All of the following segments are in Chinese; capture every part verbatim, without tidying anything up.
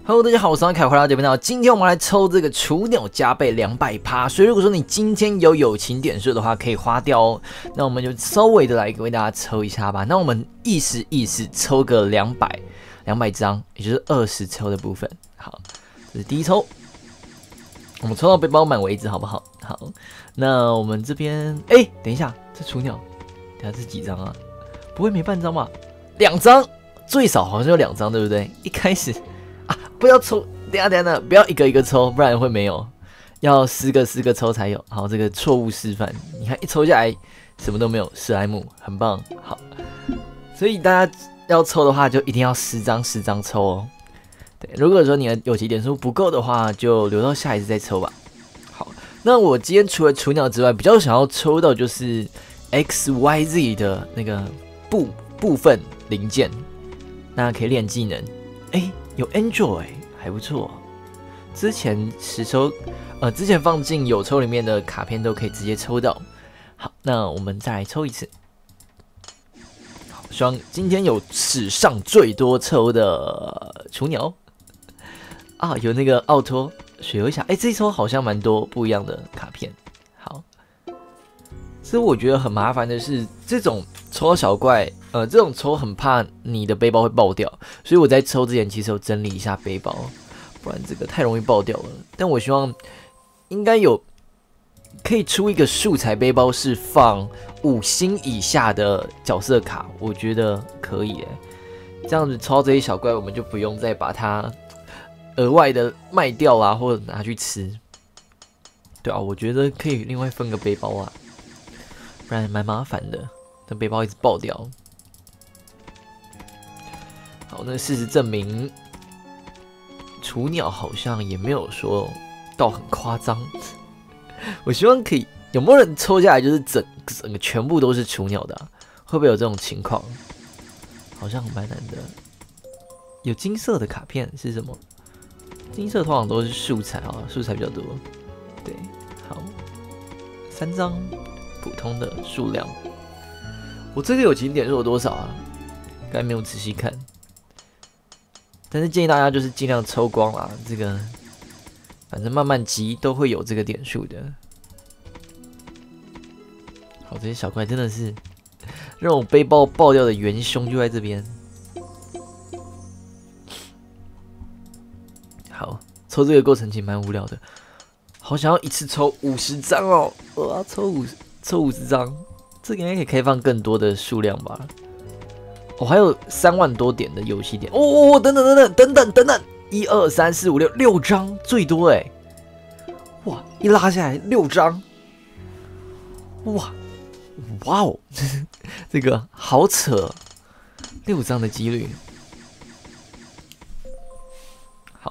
Hello， 大家好，我是阿凯，回到这边到。今天我们来抽这个雏鸟加倍两百趴，所以如果说你今天有友情点数的话，可以花掉哦。那我们就稍微的来为大家抽一下吧。那我们意思意思抽个两百两百张，也就是二十抽的部分。好，这是第一抽，我们抽到背包满为止，好不好？好，那我们这边，哎、欸，等一下，这雏鸟，等一下这几张啊？不会没半张吧？两张，最少好像有两张，对不对？一开始。啊！不要抽，等一下等一下，不要一个一个抽，不然会没有。要十个十个抽才有。好，这个错误示范，你看一抽下来什么都没有，史莱姆很棒。好，所以大家要抽的话，就一定要十张十张抽哦。对，如果说你的友情点数不够的话，就留到下一次再抽吧。好，那我今天除了雏鸟之外，比较想要抽到就是 X Y Z 的那个部部分零件，大家可以练技能。哎。有 Enjoy 还不错，之前实抽，呃，之前放进有抽里面的卡片都可以直接抽到。好，那我们再来抽一次。好，希望今天有史上最多抽的雏鸟啊，有那个奥托雪游侠，哎，这一抽好像蛮多不一样的卡片。好，其实我觉得很麻烦的是这种抽到小怪。呃，这种抽很怕你的背包会爆掉，所以我在抽之前其实有整理一下背包，不然这个太容易爆掉了。但我希望应该有可以出一个素材背包，是放五星以下的角色卡，我觉得可以诶。这样子抽到这些小怪，我们就不用再把它额外的卖掉啊，或者拿去吃。对啊，我觉得可以另外分个背包啊，不然蛮麻烦的，这背包一直爆掉。好，那事实证明，雏鸟好像也没有说到很夸张。我希望可以，有没有人抽下来就是整整个全部都是雏鸟的、啊？会不会有这种情况？好像蛮难的。有金色的卡片是什么？金色通常都是素材啊，素材比较多。对，好，三张普通的数量。我这个友情点数有多少啊？刚才没有仔细看。但是建议大家就是尽量抽光啦，这个反正慢慢积都会有这个点数的。好，这些小怪真的是让我背包爆掉的元凶就在这边。好，抽这个过程其实蛮无聊的，好想要一次抽五十张哦！我要抽五抽五十张，这个应该可以开放更多的数量吧。我、哦、还有三万多点的游戏点哦哦！等等等等等等等等，一二三四五六六张最多哎！哇，一拉下来六张，哇哇哦，这个好扯，六张的几率。好，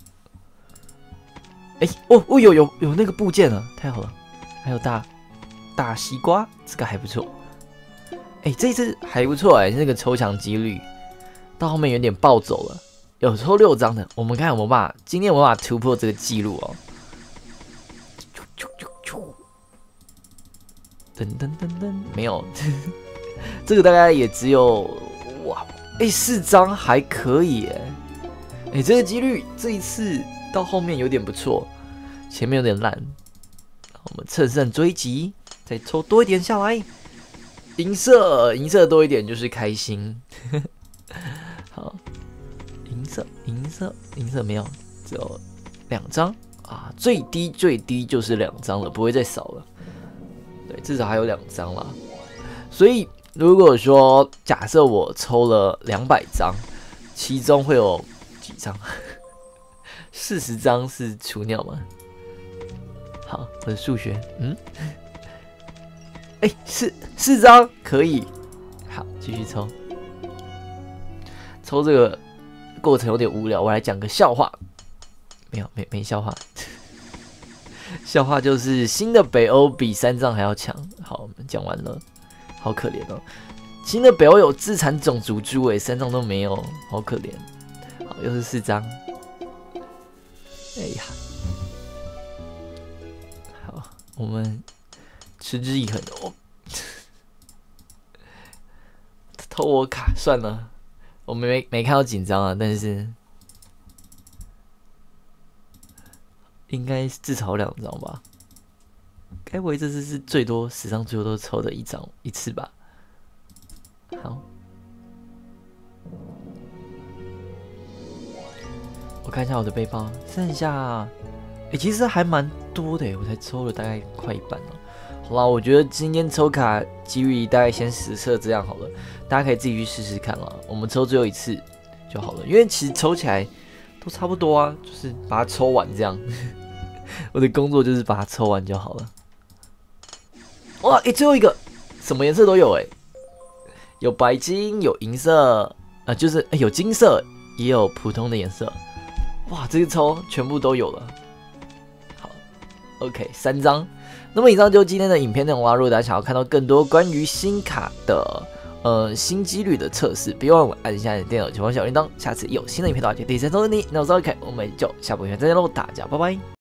哎哦哦有有有那个部件了，太好了！还有大大西瓜，这个还不错。哎、欸，这一次还不错哎、欸，那个抽奖几率到后面有点暴走了，有抽六张的，我们看有没有办法，今天有没有办法突破这个记录哦？噔噔噔噔，没有，这个大概也只有哇，哎、欸，四张还可以哎、欸，哎、欸，这个几率这一次到后面有点不错，前面有点烂，我们乘胜追击，再抽多一点下来。银色，银色多一点就是开心。好，银色，银色，银色没有，只有两张啊，最低最低就是两张了，不会再少了。对，至少还有两张啦。所以如果说假设我抽了两百张，其中会有几张？四十张是雏鸟吗？好，我的数学，嗯。哎、欸，四四张可以，好，继续抽。抽这个过程有点无聊，我来讲个笑话。没有，没没笑话。笑话就是新的北欧比三藏还要强。好，我们讲完了，好可怜哦。新的北欧有自产种族猪诶，三藏都没有，好可怜。好，又是四张。哎呀，好，我们。持之以恒哦，偷我卡算了，我没没看到紧张啊，但是应该至少两张吧？该不会这次是最多史上最多抽的一张一次吧？好，我看一下我的背包，剩下，哎、欸，其实还蛮多的，我才抽了大概快一半了。好啦，我觉得今天抽卡几率大概先实测这样好了，大家可以自己去试试看啦。我们抽最后一次就好了，因为其实抽起来都差不多啊，就是把它抽完这样。我的工作就是把它抽完就好了。哇，哎、欸，最后一个什么颜色都有哎、欸，有白金，有银色，呃，就是、欸、有金色，也有普通的颜色。哇，这个抽全部都有了。好 ，OK， 三张。那么以上就是今天的影片内容啦。如果大家想要看到更多关于新卡的呃新几率的测试，别忘了按下你的电脑前方小铃铛。下次有新的影片的话，就第一时间通知你。那我是 OK， 我们就下部影片再见喽，大家拜拜。